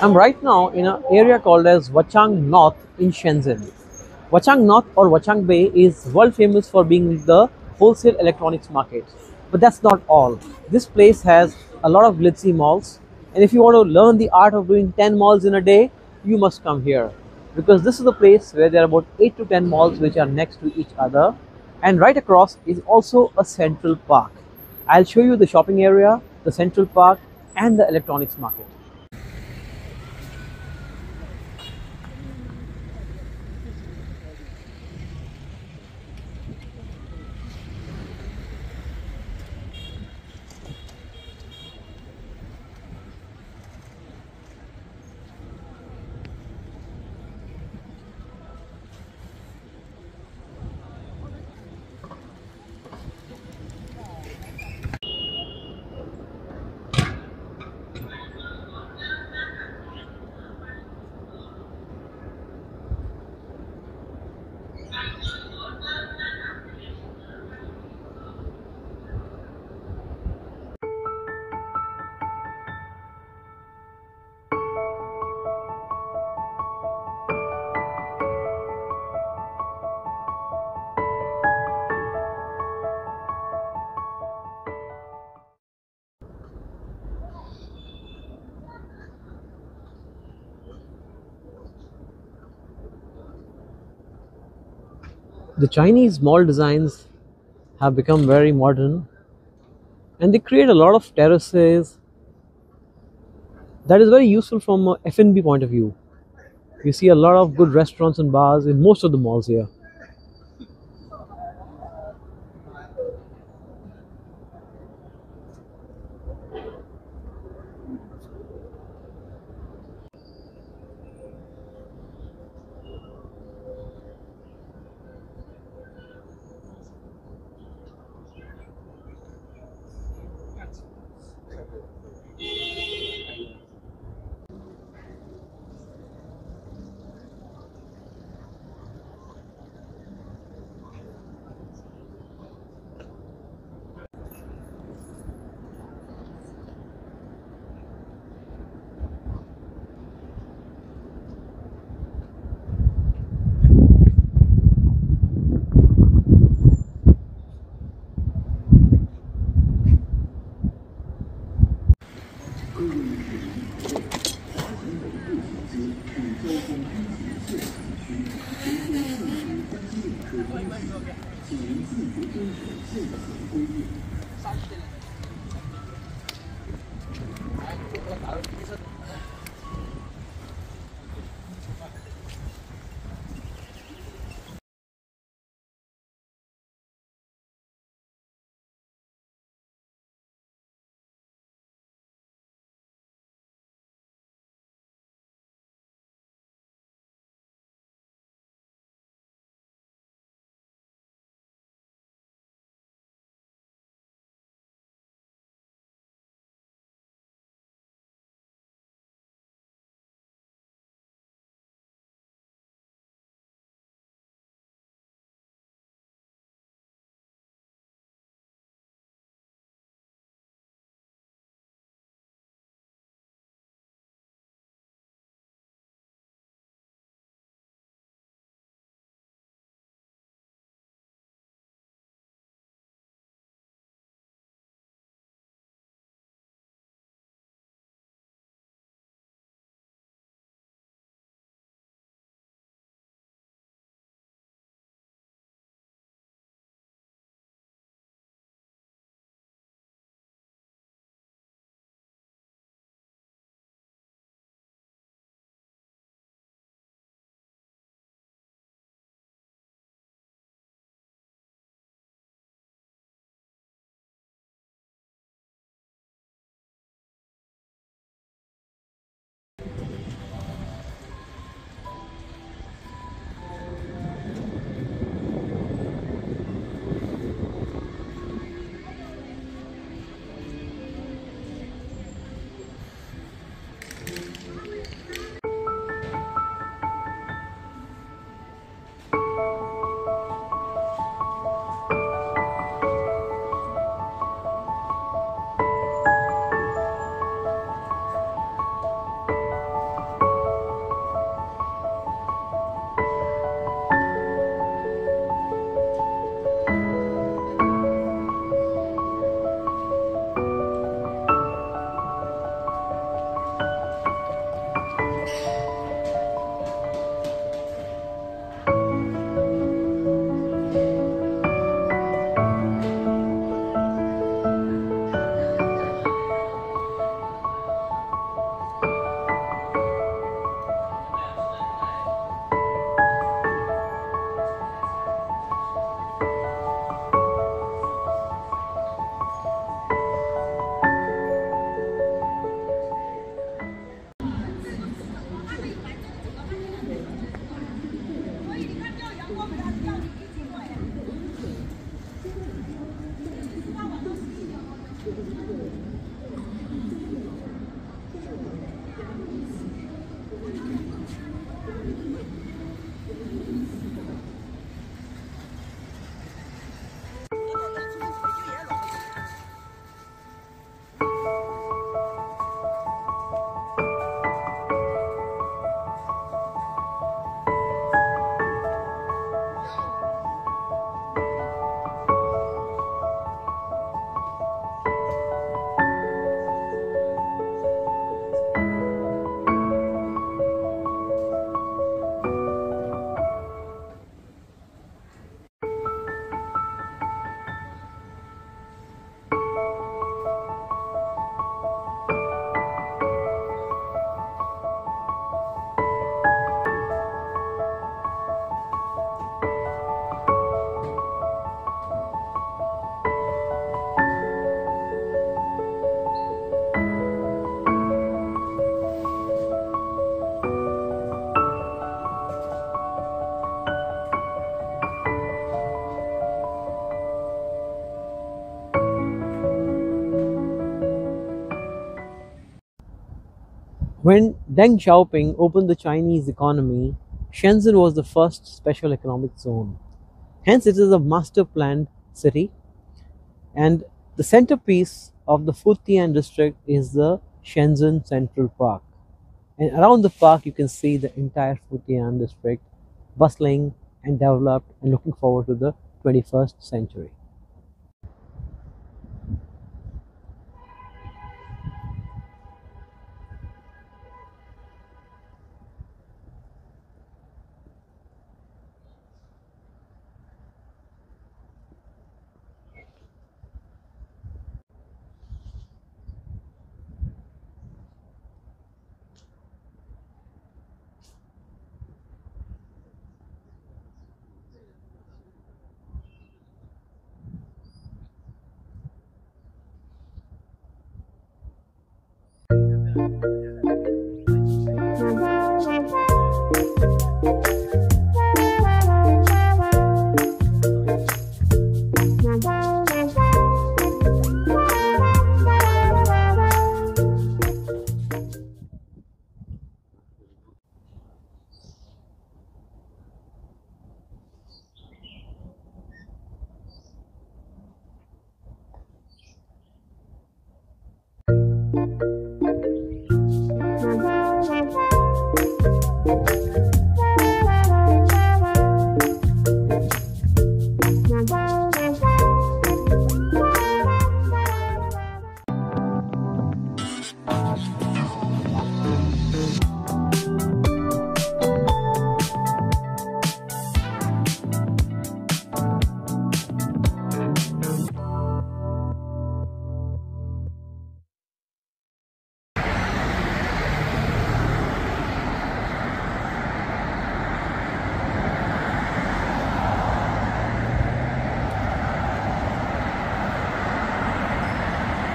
I'm right now in an area called as Wachang North in Shenzhen. Wachang North or Huaqiangbei is world famous for being the wholesale electronics market. But that's not all. This place has a lot of glitzy malls, and if you want to learn the art of doing 10 malls in a day, you must come here. Because this is the place where there are about 8 to 10 malls which are next to each other, and right across is also a central park. I'll show you the shopping area, the central park, and the electronics market. The Chinese mall designs have become very modern, and they create a lot of terraces that is very useful from a F&B point of view. You see a lot of good restaurants and bars in most of the malls here. When Deng Xiaoping opened the Chinese economy, Shenzhen was the first special economic zone. Hence, it is a master planned city, and the centerpiece of the Futian district is the Shenzhen Central Park. And around the park, you can see the entire Futian district bustling and developed and looking forward to the 21st century.